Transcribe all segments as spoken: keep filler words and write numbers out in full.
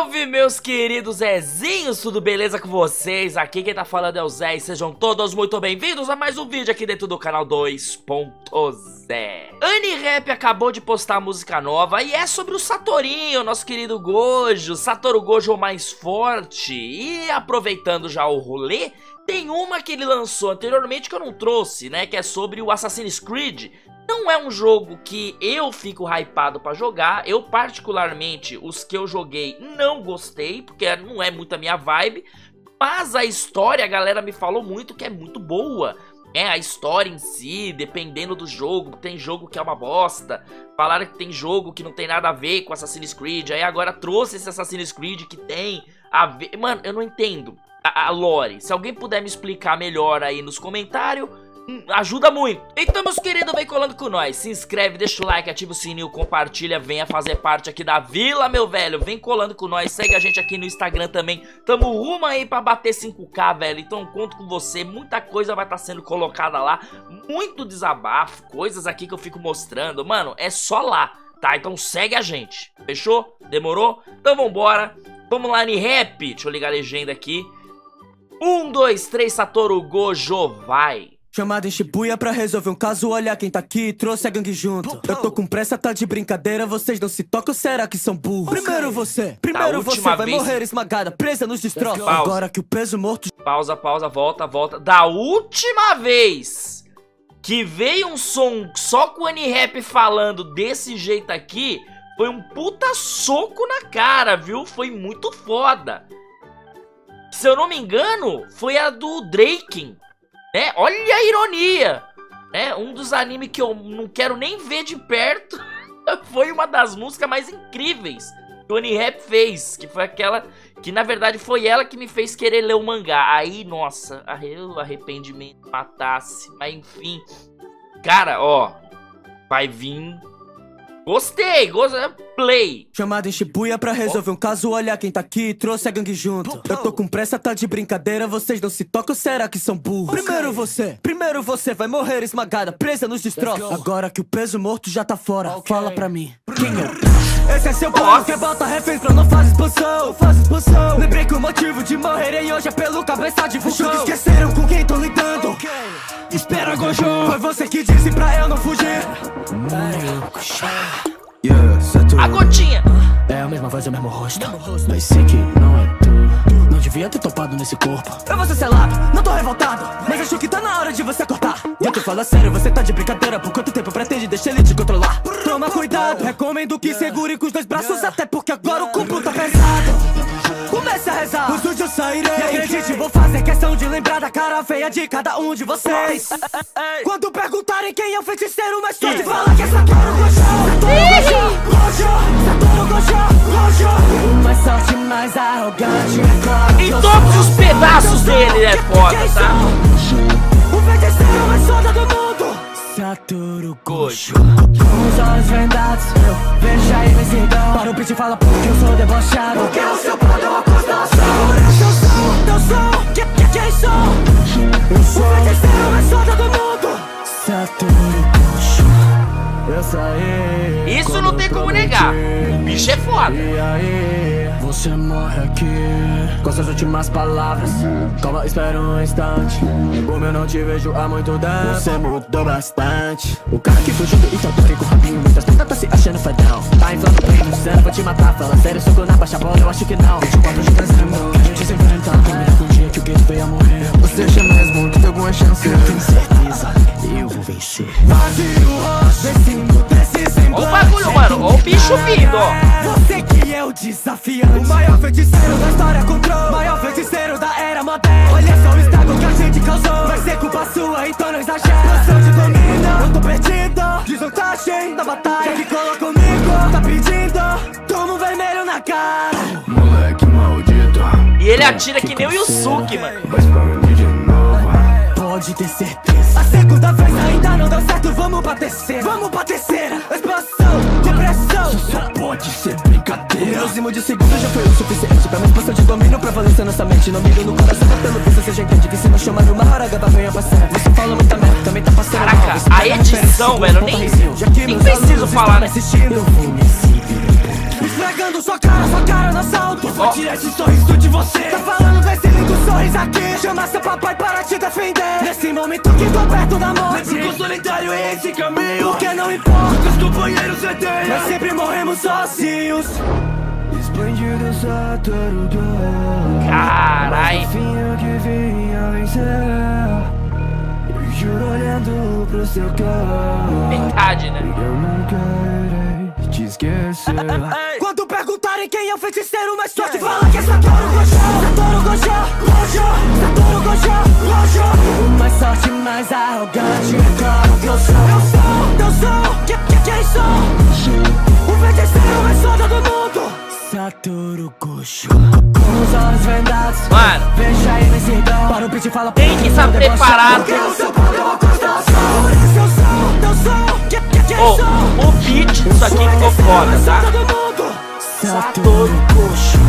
Salve, meus queridos Zezinhos, tudo beleza com vocês? Aqui quem tá falando é o Zé e sejam todos muito bem-vindos a mais um vídeo aqui dentro do canal dois ponto zero. AniRap acabou de postar música nova e é sobre o Satorinho, nosso querido Gojo, Satoru Gojo mais forte. E aproveitando já o rolê, tem uma que ele lançou anteriormente que eu não trouxe, né, que é sobre o Assassin's Creed. Não é um jogo que eu fico hypado pra jogar. Eu particularmente, os que eu joguei não gostei, porque não é muito a minha vibe. Mas a história, a galera me falou muito que é muito boa. É, a história em si, dependendo do jogo. Tem jogo que é uma bosta. Falaram que tem jogo que não tem nada a ver com Assassin's Creed. Aí agora trouxe esse Assassin's Creed que tem a ver. Mano, eu não entendo a, a lore. Se alguém puder me explicar melhor aí nos comentários, ajuda muito. Então, meus queridos, vem colando com nós. Se inscreve, deixa o like, ativa o sininho, compartilha, venha fazer parte aqui da vila, meu velho. Vem colando com nós, segue a gente aqui no Instagram também. Tamo rumo aí pra bater cinco K, velho. Então conto com você, muita coisa vai estar sendo colocada lá. Muito desabafo, coisas aqui que eu fico mostrando. Mano, é só lá, tá? Então segue a gente, fechou? Demorou? Então vambora. Vamos lá, AniRap. Deixa eu ligar a legenda aqui. Um, dois, três, Satoru Gojo, vai. Chamada em Shibuya pra resolver um caso, olha quem tá aqui, trouxe a gangue junto. Eu tô com pressa, tá de brincadeira, vocês não se tocam, será que são burros? Primeiro você, primeiro você vai vez... morrer esmagada, presa nos destroços. Pausa. Agora que o peso morto... Pausa, pausa, volta, volta. Da última vez que veio um som só com o AniRap falando desse jeito aqui, foi um puta soco na cara, viu? Foi muito foda. Se eu não me engano, foi a do Drake. É, olha a ironia, né? Um dos animes que eu não quero nem ver de perto. Foi uma das músicas mais incríveis que o AniRap fez, que foi aquela que na verdade foi ela que me fez querer ler o mangá. Aí, nossa, o arrependimento matasse. Mas enfim, cara, ó, vai vir. Gostei, gostei, play. Chamada em Shibuya pra resolver um caso, olha quem tá aqui, trouxe a gangue junto. Eu tô com pressa, tá de brincadeira, vocês não se tocam, será que são burros? Primeiro você, primeiro você vai morrer esmagada, presa nos destroços. Agora que o peso morto já tá fora, okay. Fala pra mim, quem é? Esse é seu plano, que bota refém pra não fazer expansão, faz expansão. Lembrei que o motivo de morrerem hoje é pelo cabeça de vulcão. Achou que esqueceram com quem tô lidando, okay. Espera, Gojo, foi você que disse pra eu não fugir. A gotinha. É a mesma voz, é o mesmo rosto, mas sei que não é tu. Não devia ter topado nesse corpo. Eu vou ser selado, não tô revoltado, mas acho que tá na hora de você cortar. E eu te falo sério, você tá de brincadeira. Por quanto tempo pretende deixar ele te controlar? Toma cuidado, recomendo que segure com os dois braços, até porque agora o combo tá pesado. Comece a rezar, os últimos sairei. E acredite, vou fazer questão de lembrar da cara feia de cada um de vocês. Quando perguntarem quem é o feiticeiro mais forte, fala que é Satoru Gojo. Satoru Gojo, Gojo, o mais forte, mais arrogante. Em todos os pedaços dele é foda, tá? O feiticeiro mais foda do mundo, Satoru Gojo. Com os olhos vendados, eu vejo a imensidão. Para o beat e fala porque eu sou debochado, porque o seu plano é uma constelação. Eu sou, eu sou, que, que, quem sou? Eu sou o feiticeiro mais foda do mundo, Satoru Gojo. Eu saí. Isso não tem como negar, o bicho é foda. E aí, você morre aqui com suas últimas palavras. Calma, espera um instante. Como eu não te vejo há muito tempo, você mudou bastante. O cara que fugiu do Itadori com o rabinho, muitas putas tá se achando fedão. Tá inflando bem no céu, vou te matar. Fala sério, soco na baixa bola, eu acho que não. vinte e quatro de dezembro, que a gente se enfrenta. Primeiro com o dia que o Gueto veio a morrer. Você acha mesmo que tem alguma chance? Eu tenho certeza, eu vou vencer. Vazio rosto, descendo, desce sem Ó o bagulho, mano, ó o bicho vindo, ó. Você que é o desafiante, o maior feiticeiro da história control, maior feiticeiro da era moderna. Olha só o estrago que a gente causou, vai ser culpa sua, então não exagera. Noção de domínio, eu tô perdido, desvantagem na batalha. Que colou comigo, tá pedindo, toma um vermelho na cara. Moleque maldito. E ele atira que nem o Yusuke, mano. Mas pra mim de novo, pode ter certeza. A segunda vez ainda não deu certo, vamos pra terceira. Vamos pra terceira, expansão, depressão. Isso só pode ser brincadeira. O mínimo de segundos já foi o suficiente pra minha expansão de domínio prevalecer nossa mente. Não miro no coração, mas pelo visto você já entende que se não chamar uma hora, venha passar. Você fala muita merda, também tá passando. Caraca, a edição, velho, nem, nem preciso falar, né? Eu vou me seguir. esfregando sua cara, sua cara no assalto. Eu vou oh. tirar esse sorriso de você. Tá falando desse lindo sorriso aqui. Chama seu papai para te defender. Nesse momento que tô perto da morte. Lembro que o solitário é esse caminho. Porque não importa o que os companheiros você tem, mas sempre morremos sozinhos. Esplêndido Satoru. Carai. Que vinha vencer. Juro olhando pro seu carro. Metade, né? Eu nunca irei te esquecer. Quando perguntarem quem é o feiticeiro mais forte, yeah. Fala que é Satoru Gojo. Satoru Gojo, Gojo, Satoru Gojo, Gojo. O mais forte, mais arrogante, claro que eu sou. Eu sou, eu sou, que, que, quem sou? O feiticeiro mais foda do mundo. Satoru Gojo. Com os olhos vendados, mano, veja aí nesse ribão. Para o beat e fala, tem que estar preparado. Oh, o beat disso aqui ficou foda, tá? Satoru Gojo.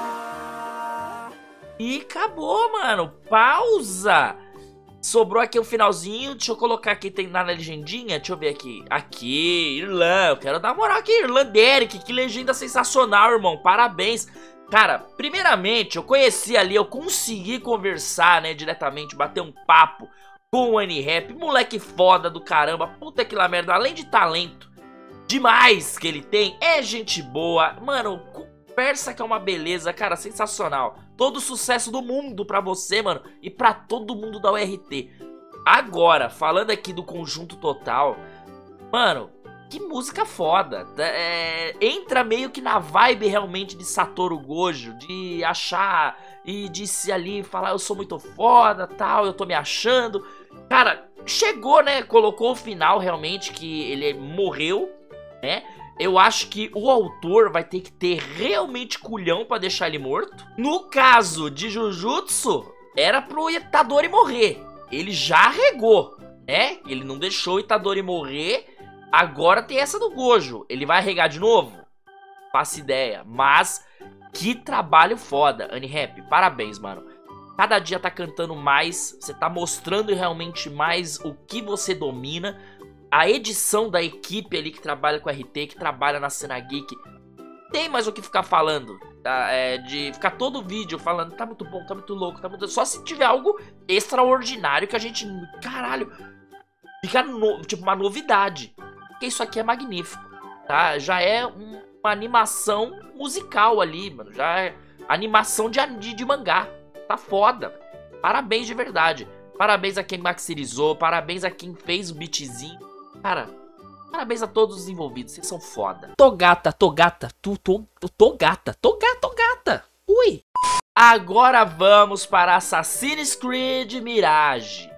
E acabou, mano. Pausa. Sobrou aqui o finalzinho. Deixa eu colocar aqui, tem na legendinha. Deixa eu ver aqui. Aqui, Irlan. Eu quero dar moral aqui, Irlan Derek. Que legenda sensacional, irmão. Parabéns. Cara, primeiramente, eu conheci ali, eu consegui conversar, né, diretamente, bater um papo com o AniRap. Moleque foda do caramba. Puta que lá merda. Além de talento demais que ele tem, é gente boa. Mano, conversa que é uma beleza, cara, sensacional. Todo o sucesso do mundo pra você, mano, e pra todo mundo da U R T. Agora, falando aqui do conjunto total, mano, que música foda. É, entra meio que na vibe realmente de Satoru Gojo, de achar e de se ali falar eu sou muito foda, tal, eu tô me achando. Cara, chegou, né, colocou o final realmente que ele morreu, né? Eu acho que o autor vai ter que ter realmente culhão pra deixar ele morto. No caso de Jujutsu, era pro Itadori morrer. Ele já regou, né? Ele não deixou o Itadori morrer. Agora tem essa do Gojo. Ele vai regar de novo? Faço ideia. Mas que trabalho foda, AniRap. Parabéns, mano. Cada dia tá cantando mais. Você tá mostrando realmente mais o que você domina. A edição da equipe ali que trabalha com R T, que trabalha na cena geek, tem mais o que ficar falando, tá? É, de ficar todo vídeo falando, tá muito bom, tá muito louco, tá muito... Só se tiver algo extraordinário que a gente, caralho, fica no... tipo uma novidade. Porque isso aqui é magnífico, tá? Já é um, uma animação musical ali, mano. Já é animação de, de, de mangá. Tá foda. Parabéns de verdade. Parabéns a quem maxirizou, parabéns a quem fez o beatzinho. Cara, parabéns a todos os envolvidos, vocês são foda. Tô gata, tô gata, tu, tô, tô, tô gata, tô gata, tô gata. Ui. Agora vamos para Assassin's Creed Mirage.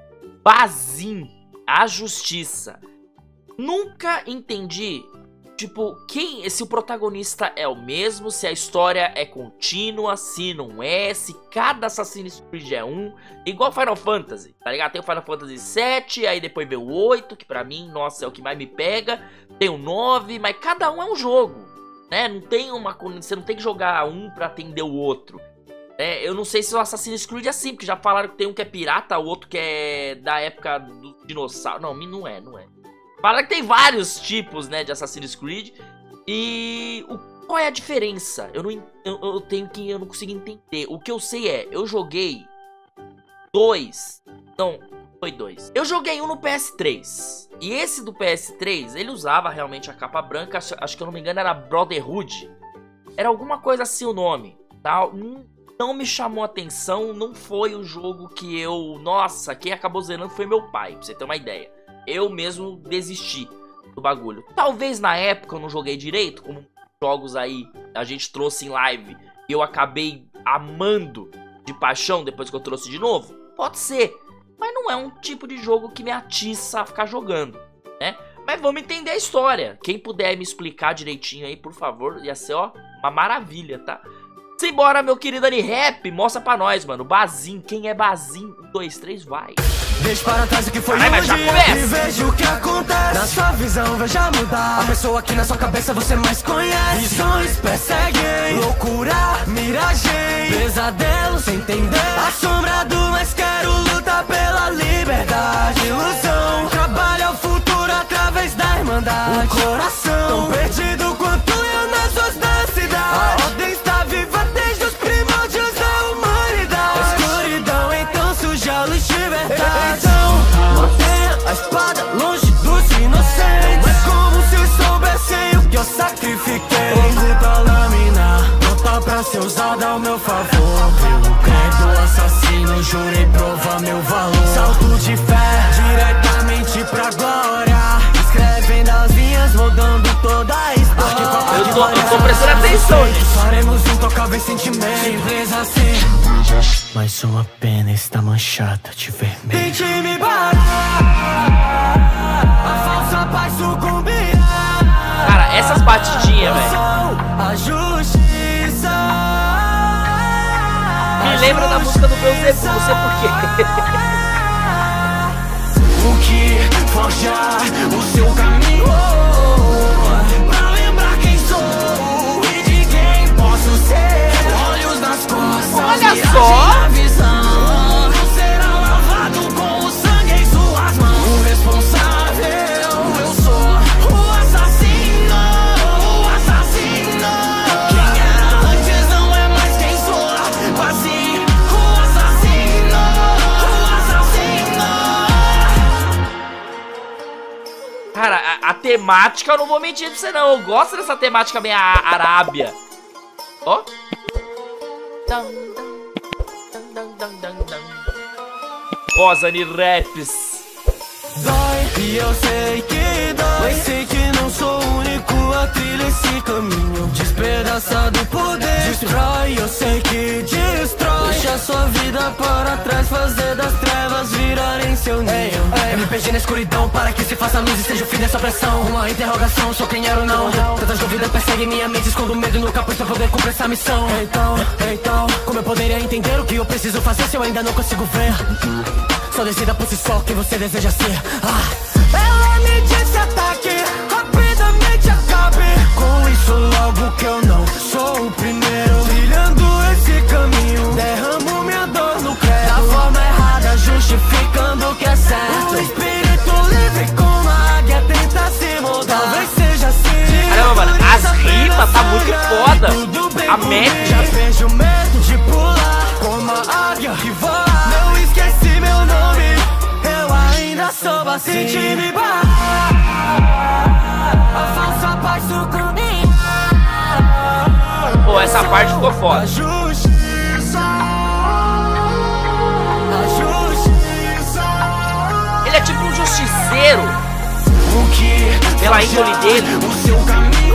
Bazin, a justiça. Nunca entendi, tipo, quem, se o protagonista é o mesmo, se a história é contínua, se não é, se cada Assassin's Creed é um, igual Final Fantasy, tá ligado? Tem o Final Fantasy sete, aí depois vem o oito, que pra mim, nossa, é o que mais me pega, tem o nove, mas cada um é um jogo, né? Não tem uma, você não tem que jogar um pra atender o outro. É, eu não sei se o Assassin's Creed é assim, porque já falaram que tem um que é pirata, o outro que é da época do dinossauro, não, não é, não é. Fala que tem vários tipos, né, de Assassin's Creed. E o, qual é a diferença? Eu não eu, eu tenho que eu não consigo entender. O que eu sei é, eu joguei dois. Não, foi dois. Eu joguei um no P S três. E esse do P S três, ele usava realmente a capa branca. Acho, acho que eu não me engano era Brotherhood. Era alguma coisa assim o nome, tá? Não, não me chamou a atenção, não foi o jogo que eu... Nossa, quem acabou zerando foi meu pai, pra você ter uma ideia. Eu mesmo desisti do bagulho. Talvez na época eu não joguei direito, como jogos aí a gente trouxe em live e eu acabei amando de paixão depois que eu trouxe de novo. Pode ser, mas não é um tipo de jogo que me atiça a ficar jogando, né? Mas vamos entender a história. Quem puder me explicar direitinho aí, por favor, ia ser, ó, uma maravilha, tá? Simbora, meu querido AniRap, mostra pra nós, mano. Bazin, quem é Bazin? Um, dois, três, vai. Deixa para trás o que foi Ai, um dia e veja o que acontece. Na sua visão veja mudar. A pessoa que na sua cabeça você mais conhece. Visões perseguem, loucura, miragem, pesadelo sem entender. Assombrado, mas quero lutar pela liberdade. Ilusão, trabalha o futuro através da irmandade. O coração, tão perdido quanto eu nas suas danças. eu sacrifiquei. Longo da lâmina, pronta pra ser usada ao meu favor. Pelo credo assassino, jurei provar meu valor. Salto de fé, diretamente pra glória. Escrevendo as linhas, rodando toda a história. Eu tô, eu tô prestando atenção. Faremos intocáveis sentimentos. Simples assim. Mas sua pena está manchada de vermelho. Tente me parar, a falsa paz sucumbir. Cara, essas batidinhas, velho, a justiça me lembra da música do Beelzebub, não sei porquê. O que forjar o seu caminho, pra lembrar quem sou e de quem posso ser. Olhos nas costas, olha só. Cara, a, a temática eu não vou mentir pra você não. Eu gosto dessa temática meio Arábia. Ó. Ó, Zani Raps. Dói, e eu sei que dói, mas sei que não sou o único a trilhar esse caminho. Despedaçado poder destrói, eu sei que destrói. Deixa sua vida para trás, fazer das trevas virarem seu ninho. M P G na escuridão, para que se faça luz e seja o fim dessa pressão. Uma interrogação, sou quem era ou não. Tantas dúvidas perseguem minha mente, escondo medo no capuz pra poder cumprir essa missão. Então, então, como eu poderia entender o que eu preciso fazer se eu ainda não consigo ver? Só decida por si só quem você deseja ser. Ah. Ela me disse ataque, rapidamente acabe com isso logo que eu não sou o primeiro. Trilhando esse caminho, derramo minha dor no credo. Da forma errada, justificando o que é certo. O espírito livre como a águia tenta se moldar. Talvez seja assim. Caramba, mano, as rimas tá muito foda. A meta. Já vejo medo de pular como a águia que voa. Não esqueci meu nome, eu ainda sou assim. Senti-me barrar, a falsa paz sucumbir. Pô, essa parte ficou foda. A justiça, a justiça. Ele é tipo um justiceiro. O que pela índole dele. O seu caminho,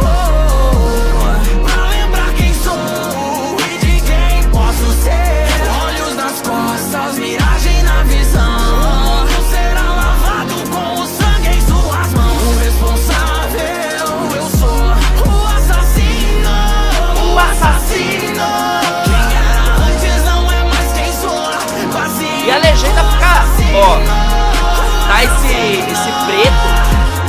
pra lembrar quem sou e de quem posso ser. Olhos nas costas, miragem na visão. Será lavado com o sangue em suas mãos. O responsável eu sou, o assassino, o assassino. Quem era antes não é mais quem sou. Vazio. E a legenda fica, ó, tá esse, esse preto.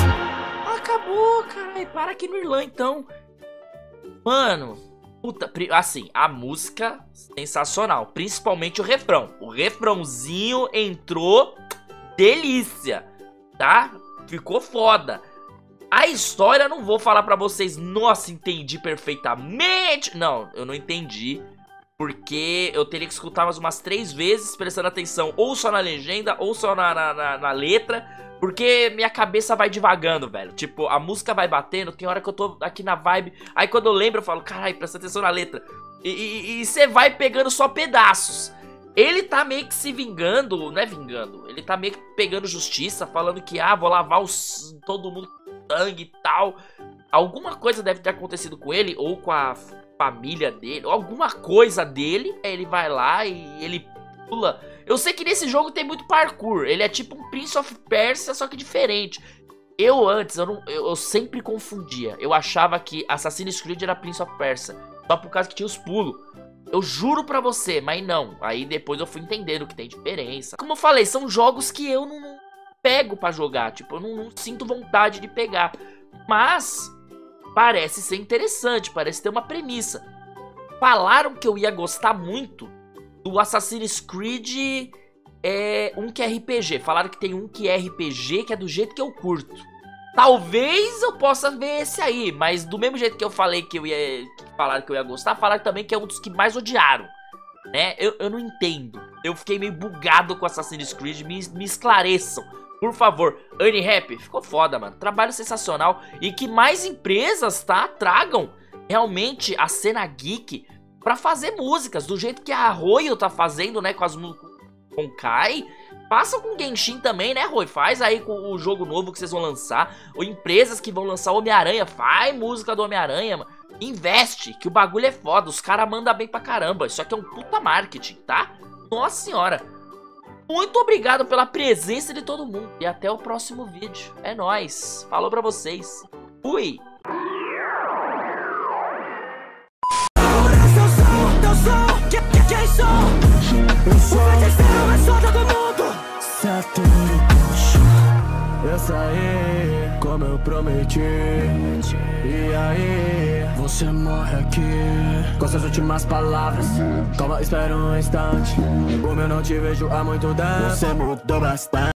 Acabou, caralho, para aqui no Irlã então. Mano, puta, assim, a música sensacional, principalmente o refrão. O refrãozinho entrou delícia, tá? Ficou foda. A história eu não vou falar pra vocês, nossa, entendi perfeitamente. Não, eu não entendi, porque eu teria que escutar mais umas três vezes, prestando atenção ou só na legenda ou só na, na, na, na letra, porque minha cabeça vai divagando, velho. Tipo, a música vai batendo, tem hora que eu tô aqui na vibe, aí quando eu lembro eu falo, caralho, presta atenção na letra. E você vai pegando só pedaços. Ele tá meio que se vingando, não é vingando, ele tá meio que pegando justiça, falando que, ah, vou lavar os, todo mundo com sangue e tal. Alguma coisa deve ter acontecido com ele, ou com a família dele, ou alguma coisa dele. Ele vai lá e ele pula. Eu sei que nesse jogo tem muito parkour, ele é tipo um Prince of Persia, só que diferente. Eu antes, eu, não, eu, eu sempre confundia, eu achava que Assassin's Creed era Prince of Persia, só por causa que tinha os pulos. Eu juro pra você, mas não. Aí depois eu fui entendendo que tem diferença. Como eu falei, são jogos que eu não, não pego pra jogar. Tipo, eu não, não sinto vontade de pegar. Mas parece ser interessante, parece ter uma premissa. Falaram que eu ia gostar muito do Assassin's Creed é, um que é R P G. Falaram que tem um que é R P G, que é do jeito que eu curto. Talvez eu possa ver esse aí, mas do mesmo jeito que eu falei que eu ia... Falaram que eu ia gostar, falaram também que é um dos que mais odiaram, né? Eu, eu não entendo. Eu fiquei meio bugado com Assassin's Creed, me, me esclareçam. Por favor, Unirap, ficou foda, mano. Trabalho sensacional. E que mais empresas, tá, tragam realmente a cena geek pra fazer músicas. Do jeito que a Arroyo tá fazendo, né, com as músicas com Kai. Faça com Genshin também, né, Rui? Faz aí com o jogo novo que vocês vão lançar. Ou empresas que vão lançar Homem-Aranha. Faz música do Homem-Aranha, mano. Investe, que o bagulho é foda. Os caras mandam bem pra caramba. Isso aqui é um puta marketing, tá? Nossa senhora. Muito obrigado pela presença de todo mundo. E até o próximo vídeo. É nóis. Falou pra vocês. Fui. Eu saí como eu prometi. E aí, você morre aqui com suas últimas palavras. Calma, espera um instante. Como eu não te vejo há muito tempo, você mudou bastante.